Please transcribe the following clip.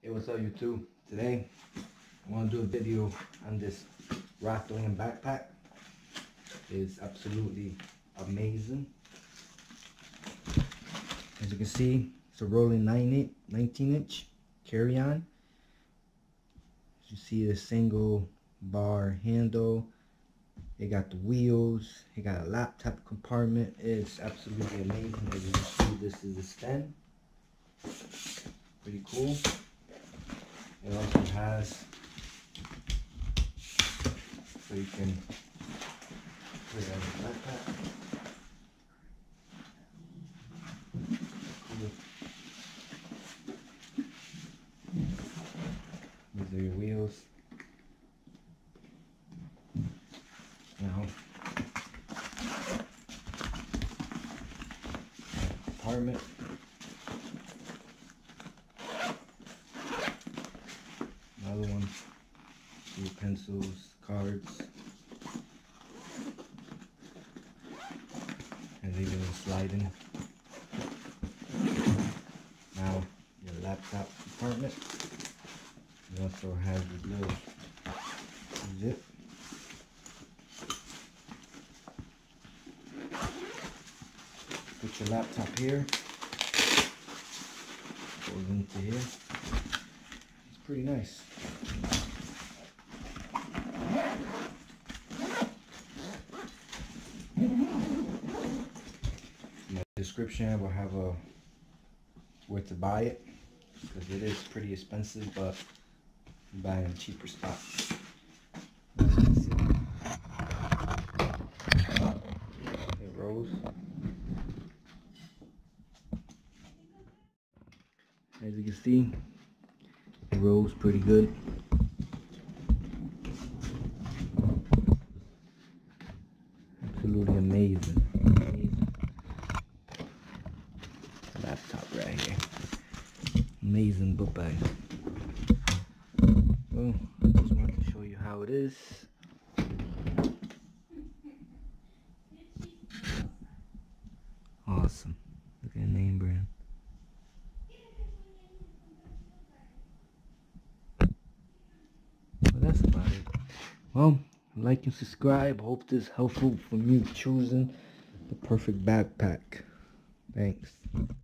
Hey, what's up YouTube? Today I want to do a video on this Rockland backpack. It's absolutely amazing. As you can see, it's a rolling 19-inch carry-on. As you see, the single bar handle. It got the wheels. It got a laptop compartment. It's absolutely amazing. As you can see, this is the stand. Pretty cool. It also has, so you can put it on the backpack. Cool. These are your wheels. Now, compartment. Another one, your pencils, cards, and even a sliding. Now your laptop compartment. It also has this little zip. Put your laptop here. Goes into here. It's pretty nice. In the description will have where to buy it, because it is pretty expensive, but you buy in a cheaper spot. It rolls. As you can see, it rolls pretty good. Absolutely amazing. Laptop right here. Amazing book bag. Well, I just wanted to show you how it is. Awesome. Look at the name brand. Well, that's about it. Well, like and subscribe. Hope this is helpful for you choosing the perfect backpack. Thanks.